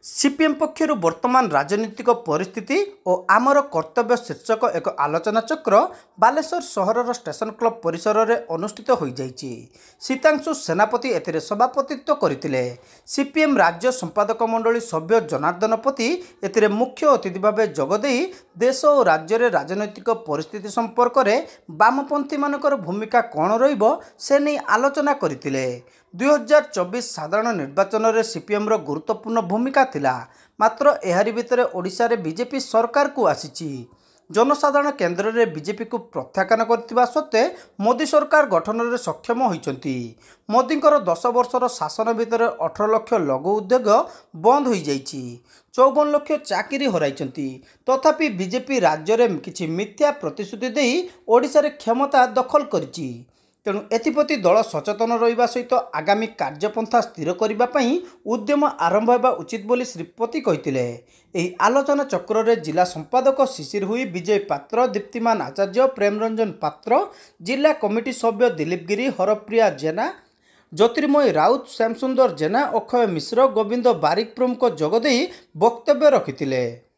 CPM पक्षर वर्तमान राजनीतिक परिस्थिति और आमर कर्तव्य शीर्षक एक आलोचना चक्र बालेश्वर सहरर स्टेशन क्लब परिसर में अनुष्ठित हो जाइछि। सीतांशु सेनापति एथिरे सभापतित्व करथिले। सीपीएम राज्य संपादक मंडली सभ्य जनार्दन पति एथिरे मुख्य अतिथि भाव जोगदे देश और राज्य में राजनैतिक परिस्थिति संपर्क में वामपंथी मानकर भूमिका कौन रहिबो से नहीं आलोचना करथिले। 2024 साधारण निर्वाचन में सीपीएम रो गुरुत्वपूर्ण भूमिका थिला। मात्र एहारी भितर ओडिशा रे बीजेपी सरकार को आसीची। जनसाधारण केन्द्र में बीजेपी को प्रत्याख्यान करथिबा सत्वे मोदी सरकार गठन में सक्षम होइचंती। मोदींकर 10 वर्षर शासन भितर 18 लाख लघु उद्योग बंद हो जाइछि। 54 लाख चाकरी हराइचंती। तथापि बीजेपी राज्य में किछि मिथ्या प्रतिश्रुति देई ओडिशा रे क्षमता दखल करिछि। तेणु एथिप्रति दल सचेतन रहिबा सहित आगामी कार्यपंथा स्थिर करने उद्यम आरंभ होगा उचित बोली श्रीपति कहिथिले। एही आलोचना चक्र रे जिला संपादक शिशिर हुई, विजय पात्र, दीप्तिमान आचार्य, प्रेमरंजन पात्र, जिला कमिटी सभ्य दिलीप गिरी, हरप्रिया जेना, ज्योतिर्मय राउत, श्यामसुंदर जेना, अक्षय मिश्र, गोविंद बारिक प्रमुख जोगदे वक्तव्य रखिथिले।